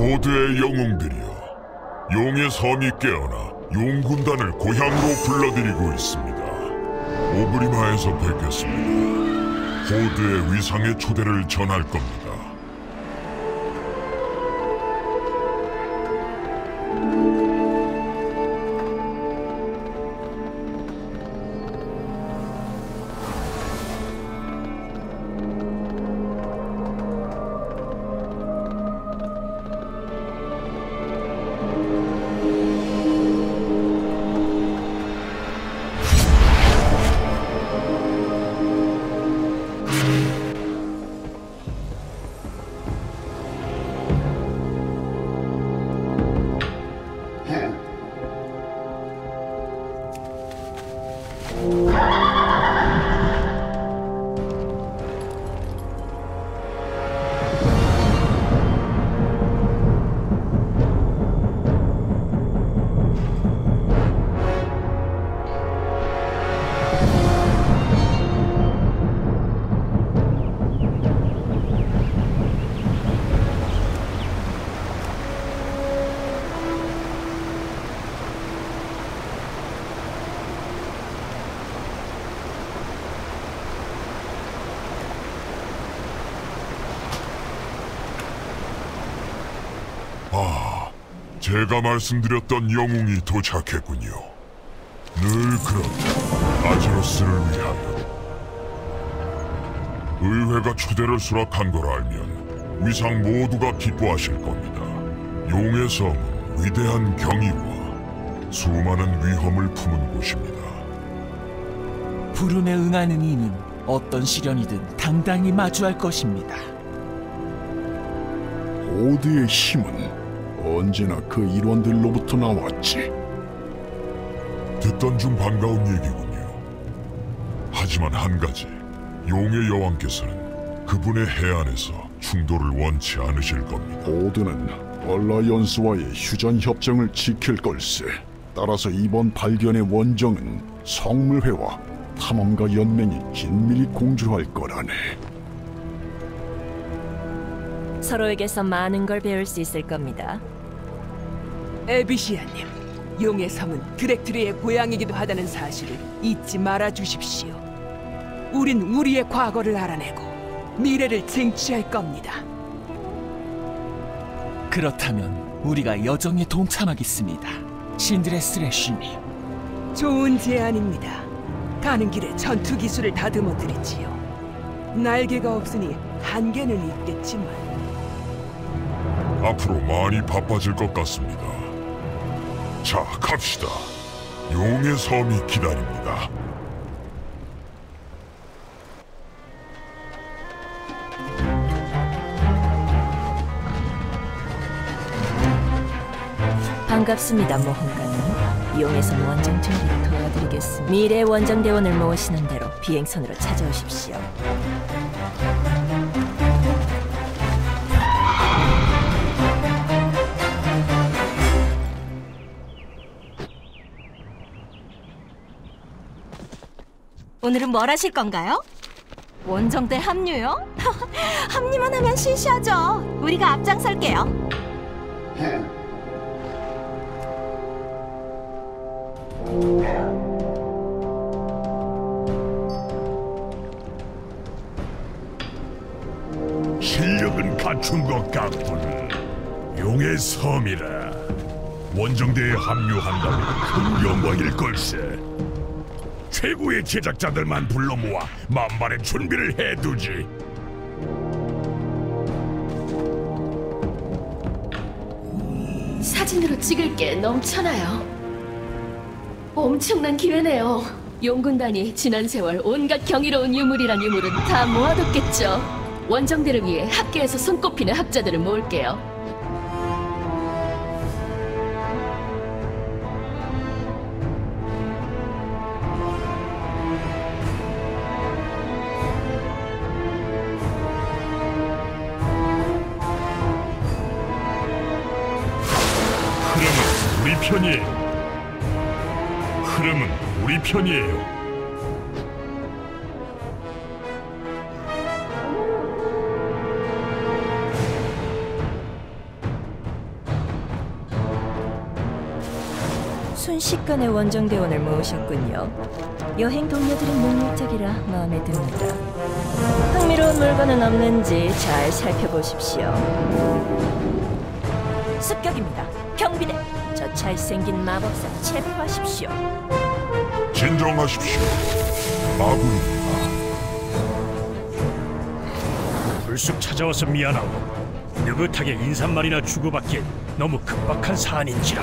호드의 영웅들이여, 용의 섬이 깨어나 용군단을 고향으로 불러들이고 있습니다. 오브리마에서 뵙겠습니다. 호드의 위상의 초대를 전할 겁니다. 제가 말씀드렸던 영웅이 도착했군요. 늘 그렇듯 아제로스를 위하여. 의회가 초대를 수락한 걸 알면 위상 모두가 기뻐하실 겁니다. 용의 섬은 위대한 경이와 수많은 위험을 품은 곳입니다. 부름에 응하는 이는 어떤 시련이든 당당히 마주할 것입니다. 호드의 힘은 언제나 그 일원들로부터 나왔지. 듣던 중 반가운 얘기군요. 하지만 한 가지, 용의 여왕께서는 그분의 해안에서 충돌을 원치 않으실 겁니다. 호드는 얼라이언스와의 휴전 협정을 지킬 걸세. 따라서 이번 발견의 원정은 성물회와 탐험가 연맹이 긴밀히 공조할 거라네. 서로에게서 많은 걸 배울 수 있을 겁니다. 에비시아님, 용의 섬은 드렉트리의 고향이기도 하다는 사실을 잊지 말아 주십시오. 우린 우리의 과거를 알아내고 미래를 쟁취할 겁니다. 그렇다면 우리가 여정에 동참하겠습니다. 신드레스 레쉬님. 좋은 제안입니다. 가는 길에 전투 기술을 다듬어 드리지요. 날개가 없으니 한계는 있겠지만 앞으로 많이 바빠질 것 같습니다. 자, 갑시다. 용의 섬이 기다립니다. 반갑습니다, 모험가님. 용의 섬 원정 준비를 도와드리겠습니다. 미래 원정 대원을 모으시는 대로 비행선으로 찾아오십시오. 오늘은 뭘 하실 건가요? 원정대 합류요? 합류만 하면 시시하죠. 우리가 앞장설게요. 실력은 갖춘 것 같군. 용의 섬이라. 원정대에 합류한다면 큰 영광일 걸세. 최고의 제작자들만 불러 모아 만반의 준비를 해두지. 사진으로 찍을 게 넘쳐나요. 엄청난 기회네요. 용군단이 지난 세월 온갖 경이로운 유물이란 유물은 다 모아뒀겠죠. 원정대를 위해 학계에서 손꼽히는 학자들을 모을게요. 우리 편이에요. 흐름은 우리 편이에요. 순식간에 원정대원을 모으셨군요. 여행 동료들은 능력적이라 마음에 듭니다. 흥미로운 물건은 없는지 잘 살펴보십시오. 습격입니다. 경비대, 저 잘생긴 마법사 체포하십시오. 진정하십시오. 아군입니다. 불쑥 찾아와서 미안하고 느긋하게 인사말이나 주고받기엔 너무 급박한 사안인지라.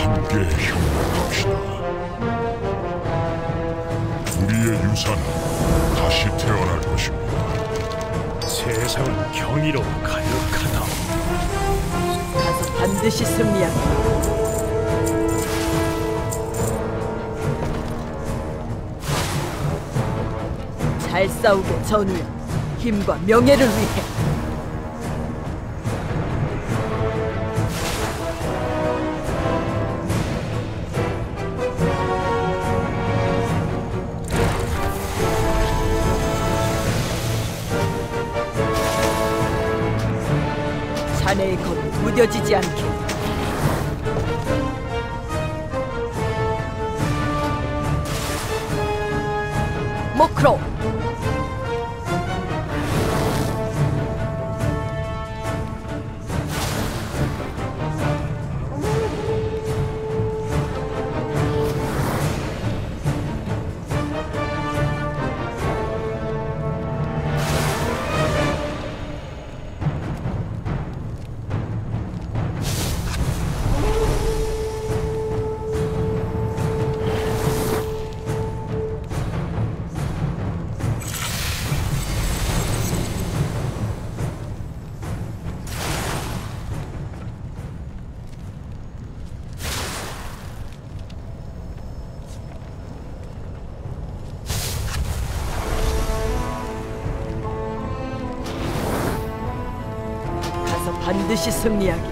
함께 협력합시다. 우리의 유산은 다시 태어날 것입니다. 세상은 경이로 가득하다. 가서 반드시 승리하게. 잘 싸우게 전우야. 힘과 명예를 위해. 자네의 검이 무뎌지지 않게. 모크로. 반드시 승리하기.